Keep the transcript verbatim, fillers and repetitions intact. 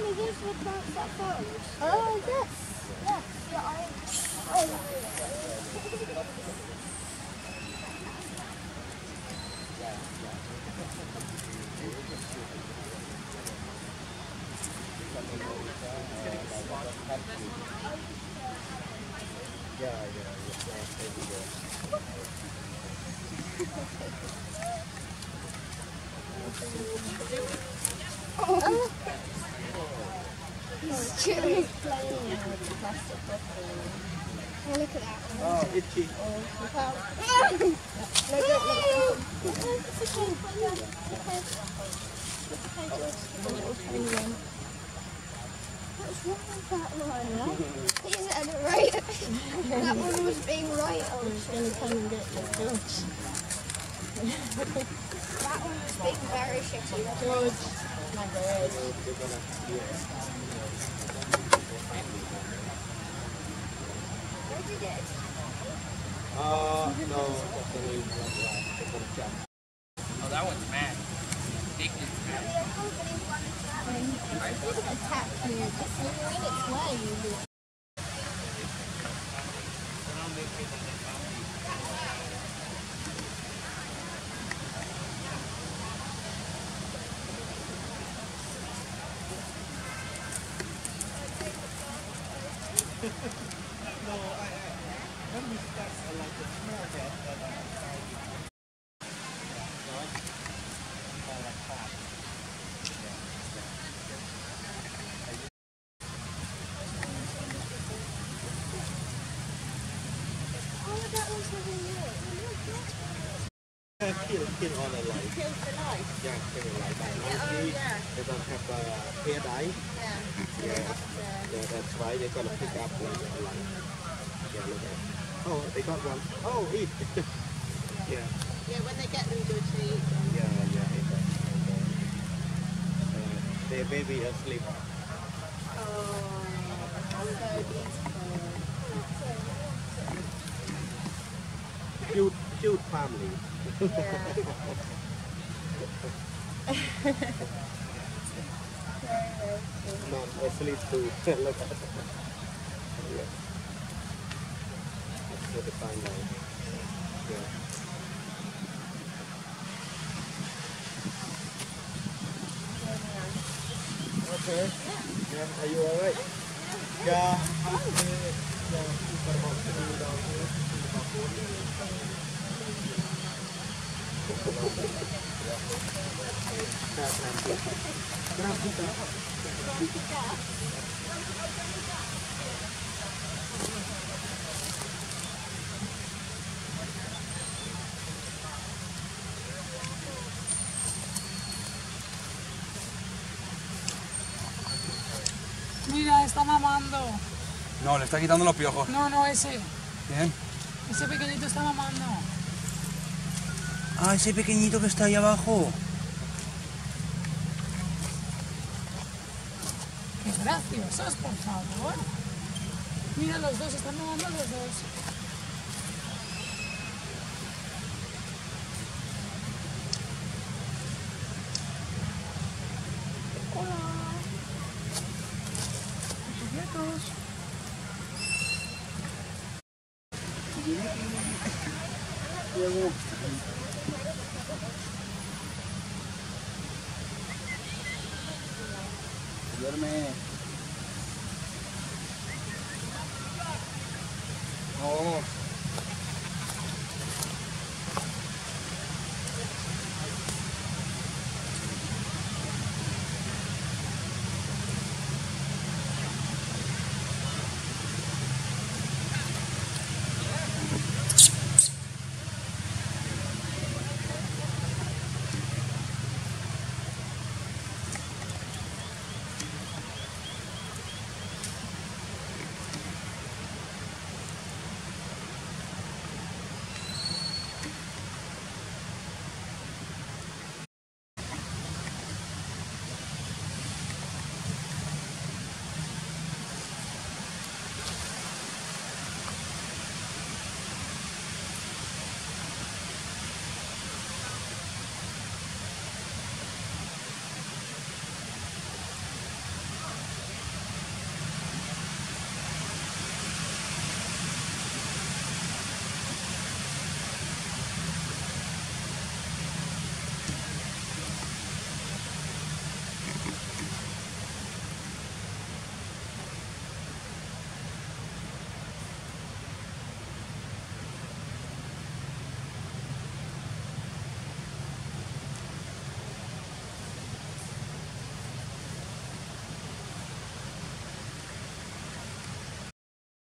Mummy, those are the plants that froze. Oh, yes. Yes. Yeah, I... Oh, yeah, yeah, yeah. oh. He's chewing. Playing with the plastic bottle. Oh, look at that. Oh, itchy. Oh, look out. No, don't let go. It's okay. It's okay. What's wrong with that one? He's at the right. That one was being right. I was going to come and get the George. That one was being very shitty. George. My God. Where did it? Uh, no. Oh, that one's mad. Addicted to mad. It doesn't attack you, just when you're in its way, you do. No, I, I, when we start, I like the smell that, that I Kill, kill all the light. Kills the light. Yeah, kill the light. But Yeah, monkey, oh, yeah. they don't have a head eye. Yeah. Yeah. Yeah, that's why they're gonna pick up like a light. Yeah, look at it. Oh, they got one. Oh, eat. Yeah. Yeah, when they get them good to eat them. Yeah, yeah. Eat them. Uh, their baby asleep. Oh, so beautiful. Cute, cute family. Yeah. Not asleep too. Look at it. Yeah. That's what the fine line. Yeah. Okay. Yeah. Are you alright? Yeah. Yeah. Super down here. Mira, está mamando. No, le está quitando los piojos. No, no, ese. ¿Quién? Ese pequeñito está mamando. Ah, ese pequeñito que está ahí abajo. Qué graciosos, por favor. Mira, los dos, están mamando los dos. Hola. Quietos. Duerme. Vamos.